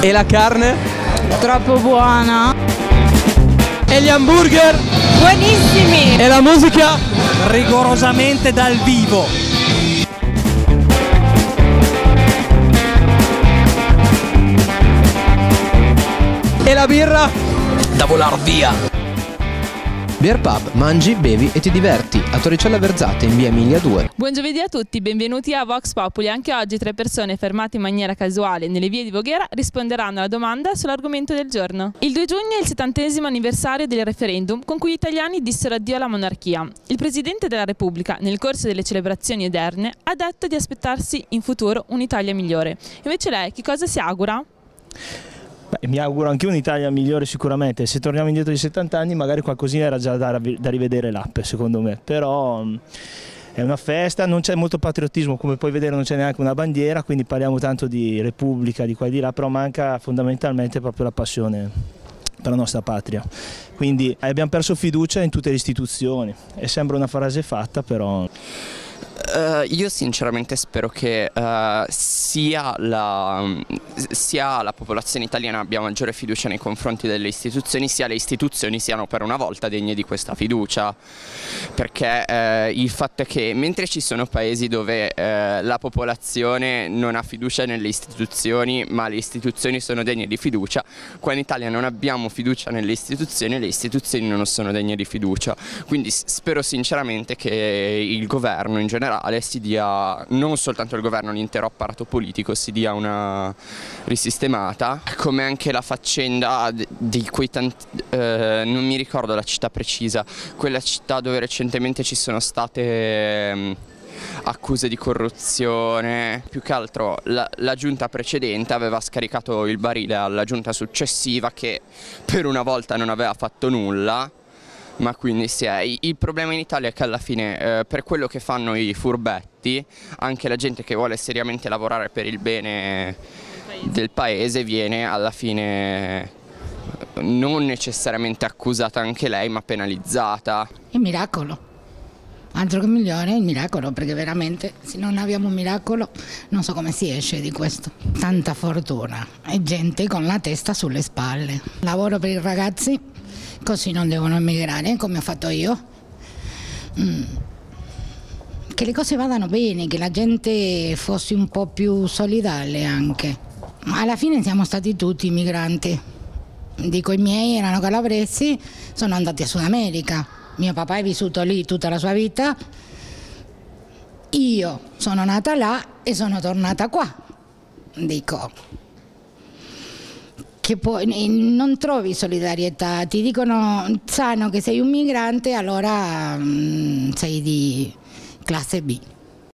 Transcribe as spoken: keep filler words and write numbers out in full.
E la carne? Troppo buona. E gli hamburger? Buonissimi. E la musica? Rigorosamente dal vivo. E la birra? Da volar via. Beer Pub, mangi, bevi e ti diverti a Torricella Verzate in via Emilia due. Buon giovedì a tutti, benvenuti a Vox Populi. Anche oggi tre persone fermate in maniera casuale nelle vie di Voghera risponderanno alla domanda sull'argomento del giorno. Il due giugno è il settantesimo anniversario del referendum con cui gli italiani dissero addio alla monarchia. Il Presidente della Repubblica, nel corso delle celebrazioni oderne, ha detto di aspettarsi in futuro un'Italia migliore. Invece lei che cosa si augura? Beh, mi auguro anche un'Italia migliore sicuramente. Se torniamo indietro di settanta anni magari qualcosina era già da, da rivedere l'app, secondo me, però è una festa, non c'è molto patriottismo, come puoi vedere non c'è neanche una bandiera, quindi parliamo tanto di Repubblica, di qua e di là, però manca fondamentalmente proprio la passione per la nostra patria. Quindi abbiamo perso fiducia in tutte le istituzioni e sembra una frase fatta, però... Uh, io sinceramente spero che uh, sia, la, sia la popolazione italiana abbia maggiore fiducia nei confronti delle istituzioni, sia le istituzioni siano per una volta degne di questa fiducia, perché uh, il fatto è che mentre ci sono paesi dove uh, la popolazione non ha fiducia nelle istituzioni ma le istituzioni sono degne di fiducia, qua in Italia non abbiamo fiducia nelle istituzioni e le istituzioni non sono degne di fiducia, quindi spero sinceramente che il governo in generale si dia, non soltanto il governo, l'intero apparato politico si dia una risistemata, come anche la faccenda di quei tanti, eh, non mi ricordo la città precisa, quella città dove recentemente ci sono state eh, accuse di corruzione. Più che altro la, la giunta precedente aveva scaricato il barile alla giunta successiva che per una volta non aveva fatto nulla. Ma quindi sì, eh, il problema in Italia è che alla fine eh, per quello che fanno i furbetti, anche la gente che vuole seriamente lavorare per il bene del paese viene alla fine non necessariamente accusata anche lei, ma penalizzata. È un miracolo, altro che migliore, è il miracolo, perché veramente se non abbiamo un miracolo non so come si esce di questo. Tanta fortuna e gente con la testa sulle spalle. Lavoro per i ragazzi, così non devono emigrare come ho fatto io, mm. che le cose vadano bene, che la gente fosse un po' più solidale anche. Alla fine siamo stati tutti migranti, dico i miei erano calabresi, sono andati a Sud America, mio papà è vissuto lì tutta la sua vita, io sono nata là e sono tornata qua, dico. Che poi non trovi solidarietà, ti dicono sanno che sei un migrante, allora mh, sei di classe B.